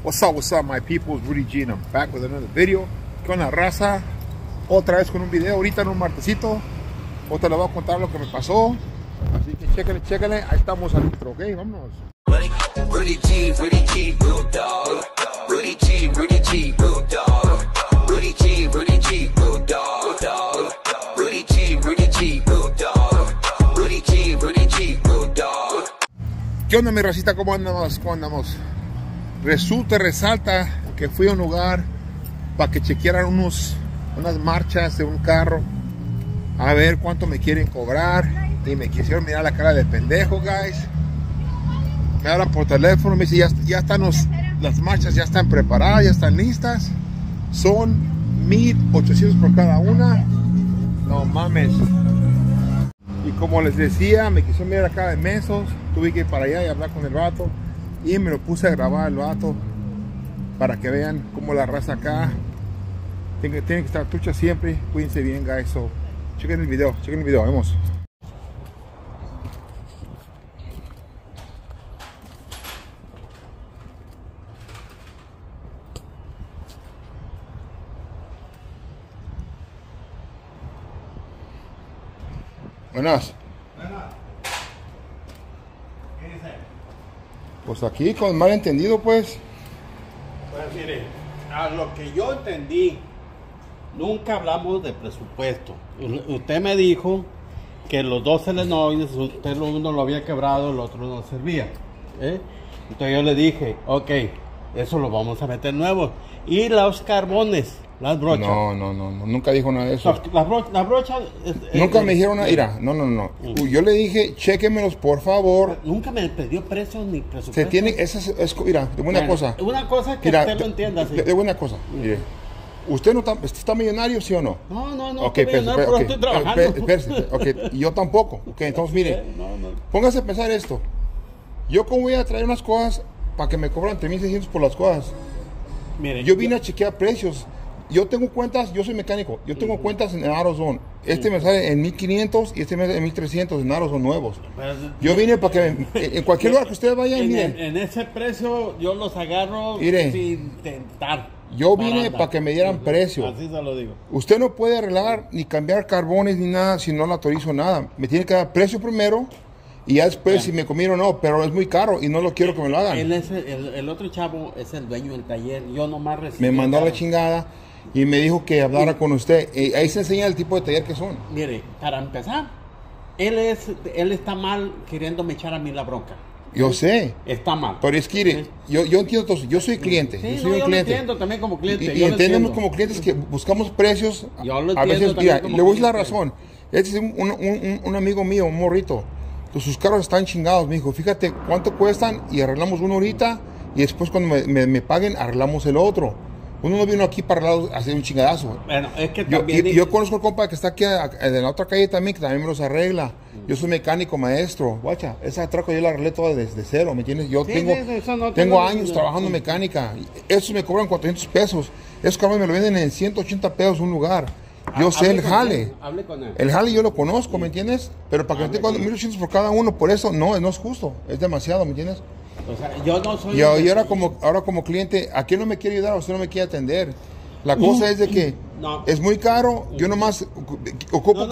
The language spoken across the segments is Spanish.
What's up, my people? It's Rudy G and I'm back with another video. Con la raza, otra vez con un video, ahorita en un martesito. Otra les voy a contar lo que me pasó. Así que chéquenle, ahí estamos al intro, ok, vámonos. Rudy G, Bulldog. Rudy G, Bulldog. Rudy G, Bulldog. Rudy G, Bulldog. Rudy G, Bulldog. ¿Qué onda, mi racita? ¿Cómo andamos? Resulta, resalta que fui a un lugar para que chequearan unas marchas de un carro, a ver cuánto me quieren cobrar, y me quisieron mirar la cara de pendejo, guys. Me hablan por teléfono, me dice ya están las marchas, ya están preparadas, ya están listas, son 1,800 por cada una. No mames. Y como les decía, me quisieron mirar la cara de mensos, tuve que ir para allá y hablar con el vato, y me lo puse a grabar el vato para que vean cómo la raza acá tiene que estar trucha siempre. Cuídense bien, guys. So, chequen el video, vemos. Buenas. ¿Qué dice? Pues aquí con malentendido, pues. Pues mire, a lo que yo entendí, nunca hablamos de presupuesto. Usted me dijo que los dos selenoides, usted uno lo había quebrado, el otro no servía. Entonces yo le dije, ok, eso lo vamos a meter nuevo. Y los carbones, las brochas. No, nunca dijo nada de eso. Las brochas... Nunca me dijeron nada. Mira, no. Yo le dije, chéquemelos, por favor. Nunca me pidió precios ni presupuesto. Se tiene, mira, de buena cosa. Una cosa que mira, usted lo entienda. ¿Sí? De buena cosa, mire. ¿Usted no está millonario, sí o no? No, okay, estoy millonario, pero estoy trabajando. Okay, y yo tampoco. Ok, entonces mire, póngase a pensar esto. Yo cómo voy a traer unas cosas para que me cobran 3,600 por las cosas. Mire, yo vine a chequear precios. Yo tengo cuentas, yo soy mecánico, yo tengo cuentas en AutoZone. Este me sale en 1,500 y este me sale en 1,300 en AutoZone nuevos. Yo vine para que en cualquier lugar que ustedes vayan, miren. En ese precio yo los agarro sin tentar. Yo vine para que me dieran precios. Así se lo digo. Usted no puede arreglar ni cambiar carbones ni nada si no le autorizo nada. Me tiene que dar precio primero y ya después si me comieron o no, pero es muy caro y no lo quiero que me lo hagan. El otro chavo es el dueño del taller. Yo nomás recibí. Me mandó a la chingada y me dijo que hablara con usted. Ahí se enseña el tipo de taller que son. Mire, para empezar, él está mal queriéndome echar a mí la bronca. Yo sé. Está mal. Pero es que, yo entiendo todo. Yo soy cliente. Sí, yo soy un cliente. Lo entiendo también como cliente. Y entendemos como clientes que buscamos precios. Yo lo a veces, entiendo. Mira, le voy a decir la razón. Este es un amigo mío, un morrito. Sus carros están chingados. Me dijo, fíjate cuánto cuestan y arreglamos uno ahorita. Y después cuando me paguen, arreglamos el otro. Uno no vino aquí para hacer un chingadazo. Bueno, es que también... Yo conozco al compa que está aquí en la otra calle también, que también me los arregla. Yo soy mecánico, maestro. Guacha, esa troca yo la arreglé toda desde cero, ¿me entiendes? Yo tengo años trabajando en mecánica. Esos me cobran 400 pesos. Esos carros me lo venden en 180 pesos un lugar. Yo sé el jale. Hable con él. El jale yo lo conozco, ¿me entiendes? Pero para que me tenga 1,800 por cada uno, por eso no es justo. Es demasiado, ¿me entiendes? O sea, yo no soy... Y ahora como cliente, ¿a quién no me quiere ayudar? Usted no me quiere atender. La cosa es de que es muy caro. Yo nomás ocupo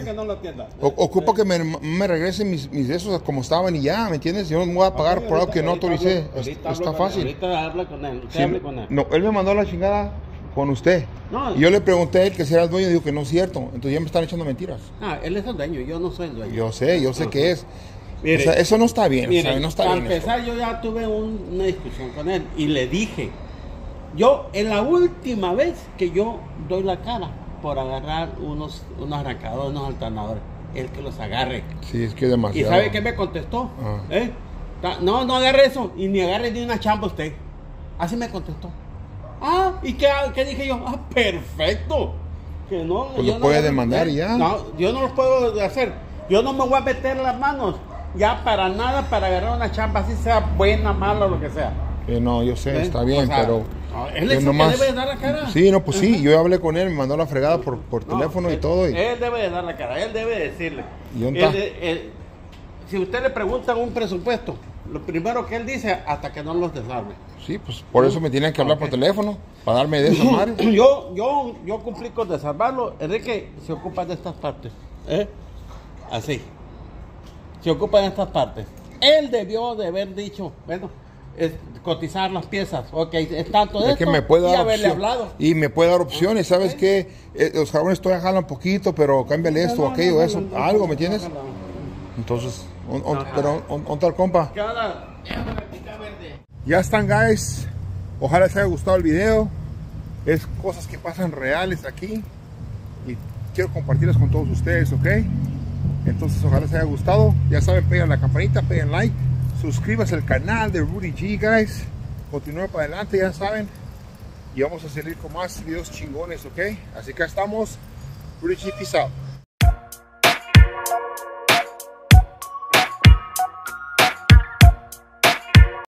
ocupo que me regresen mis esos como estaban y ya, ¿me entiendes? Yo no me voy a pagar por algo que no autoricé. Está fácil. Ahorita habla con él. Usted hable con él. No, él me mandó la chingada con usted. Y yo le pregunté a él que si era el dueño y dijo que no es cierto. Entonces ya me están echando mentiras. Él es el dueño, yo no soy el dueño. Yo sé que es. Mire, o sea, eso no está bien. Mire, o sea, no está para bien empezar, yo ya tuve una discusión con él y le dije, en la última vez que yo doy la cara por agarrar unos arrancadores, unos alternadores, el que los agarre. Sí, es que es demasiado. ¿Y sabe qué me contestó? No agarre eso y ni agarre ni una chamba usted. Así me contestó. ¿Y qué dije yo? Perfecto. Que no, pues lo puede demandar y ya. No, yo no lo puedo hacer. Yo no me voy a meter las manos ya para nada para agarrar una chamba, así sea buena, mala o lo que sea. No, yo sé, está bien, pero... Él es el que debe de dar la cara. Sí, no, pues sí, yo hablé con él, me mandó la fregada por teléfono y todo. Él debe de dar la cara, él debe decirle. Si usted le pregunta un presupuesto, lo primero que él dice hasta que no los desarme. Sí, pues por eso me tienen que hablar por teléfono, para darme de esa madre. Yo cumplí con desarmarlo. Enrique se ocupa de estas partes. Así. Se ocupa de estas partes. Él debió de haber dicho, bueno, es cotizar las piezas. Ok, es tanto de Es esto que me puede y dar haberle opción, hablado. y me puede dar opciones, ¿sabes qué? Los jabones todavía jalan poquito, pero cámbiale esto, aquello, eso, algo, ¿me entiendes? Entonces, un tal compa. ¿Qué onda? Ya están, guys. Ojalá les haya gustado el video. Es cosas que pasan reales aquí y quiero compartirlas con todos ustedes, ¿ok? Entonces, ojalá les haya gustado. Ya saben, peguen la campanita, peguen like, suscríbanse al canal de Rudy G, guys. Continúen para adelante, ya saben. Y vamos a seguir con más videos chingones, ¿ok? Así que estamos. Rudy G, peace out.